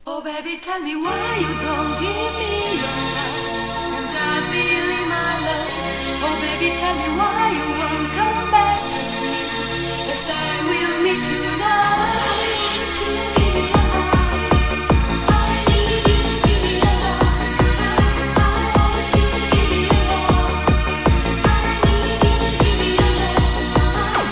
Oh baby, tell me why you don't give me your love, and I'm feeling my love. Oh baby, tell me why you won't come back to me. It's time we'll meet tonight. To give me your love, I need you to give me your love. I want you to give me your love. I need you to give me your love.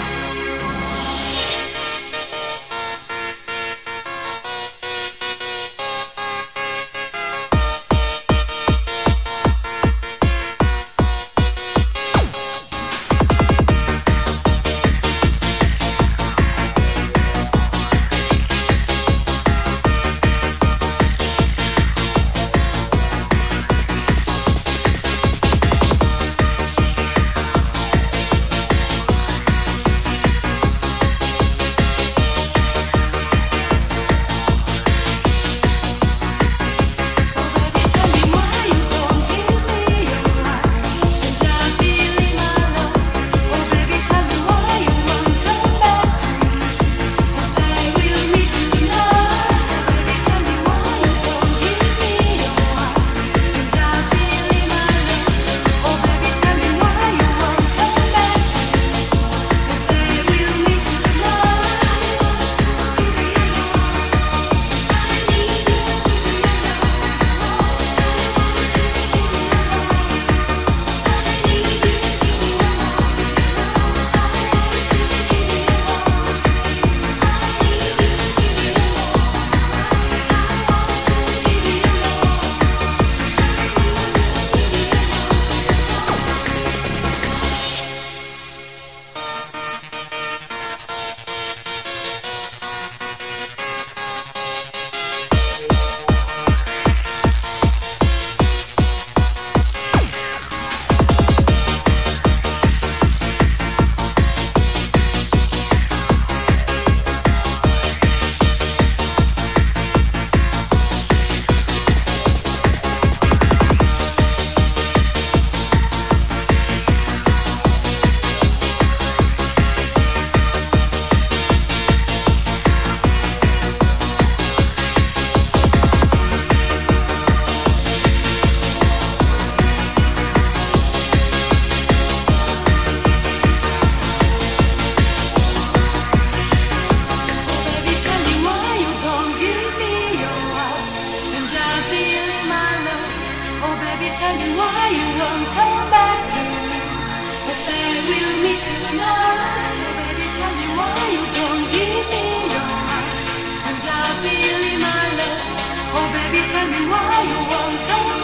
Tell me why you won't come back to me. Yes, then we'll meet tonight. Oh, baby, tell me why you don't give me your heart. And I'm feeling my love. Oh, baby, tell me why you won't come